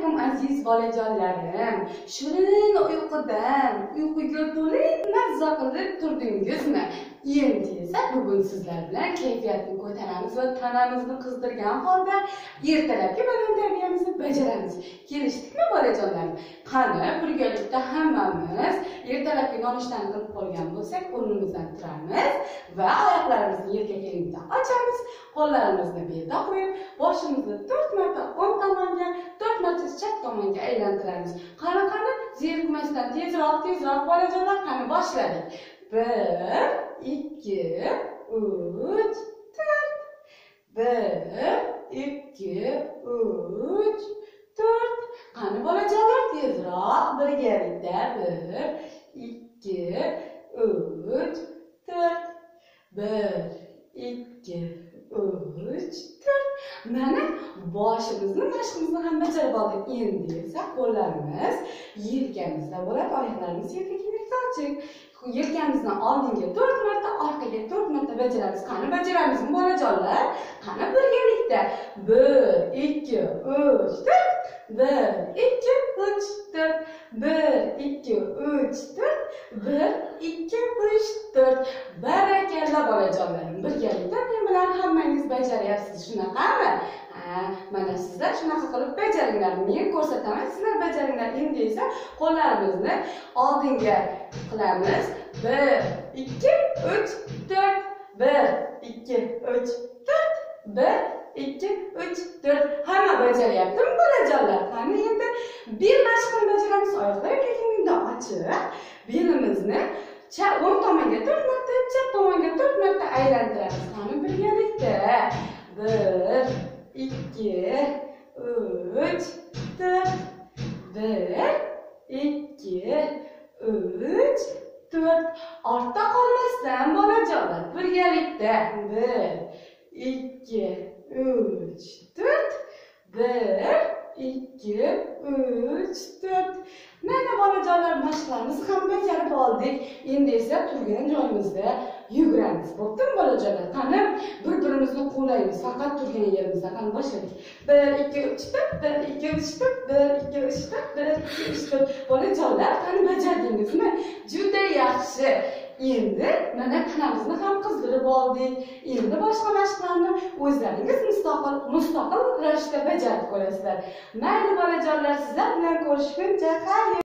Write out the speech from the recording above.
alaykum aziz bolajonlarim. Shirin uyquga to'lib mazza qilib turdingizmi? Endi esa bugun sizlar bilan kayfiyatni ko'taramiz va tanamizni qizdirgan holda ertalabki badan tarbiyamizni bajaramiz. Kelishdikmi bolajonlarim? Qani, birgalikda hammamiz ertalabki nonushtani qilib qolgan bo'lsak, o'rnimizdan turamiz va oyoqlarimizni yerga kelganda ochamiz. Qo'llarimizni belga qo'yib, boshimizni 4 marta o'ng tomonga, 4 marta chap tomonga aylantiramiz. Qani, zerikmasdan tezroq bolajonlar, qani boshladik. 1, 2, 3, 4. 1, 2, 3, 4. Qani bolajonlar, tezroq birgalikda 1, 2, 3, 4. 1, 2, 3, 4. Mana boshimizni, mashqimizni ham bajarib oldik. Endi esa qo'llarimiz yelkamizda bo'ladi, oyoqlarimiz yerga kelmoqda ochiq. Yelkamizni oldinga 4 marta, orqaga 4 marta bajaramiz. Qani bajaramizmi bolajonlar? Qani birgalikda 1, 2, 3, 4. 1, 2, 3, 4. 1, 2, 3, 4. 1, 2, 3, 4. Barakalla bolajonlarim. Birgalikda men bilan hammangiz bajaryapsiz, shunaqami? Mana sizlar shunaqa qilib bajaringlar. Men ko'rsataman, sizlar bajaringlar. Endi esa qo'llarimizni oldinga qilamiz. 1, 2, 3, 4. 1, 2, 3, 4. 1, 2, 3, 4. Hamma bajaryaptimi bolajonlar? Qani endi bir mashqni bajaramiz. Oyoqlar kelganda ochiq, belimizni o'ng tomonga 4 marta, chap tomonga 4 marta aylantiramiz. Qani birgalikda 1, 2, 3, 4. 1, 2, 3, 4. Ortda qolmasdan bolajonlar, birgalikda 1, 2, 3, 4. 1, 2, 3, 4. Mana bolajonlar, mashqlarimizni ham bajarib oldik. Endi esa turgan joyimizda yuguramiz. Bo'ptimi bolajonlar? Qani bir-birimizni qo'llaymiz, faqat turgan yerimizda. Qani boshladik. 1, 2, 3, 4. 1, 2, 3, 4. 1, 2, 3, 4. 1, 2, 3, 4. Bolajonlar, qani bajardingizmi? Juda yaxshi. Endi mana tanamizni ham qizdirib oldik. Endi boshqa mashqlarni o'zlaringiz mustaqil ravishda bajarib ko'rasizlar. Mayli bolajonlar, sizlar bilan ko'rishguncha xayr.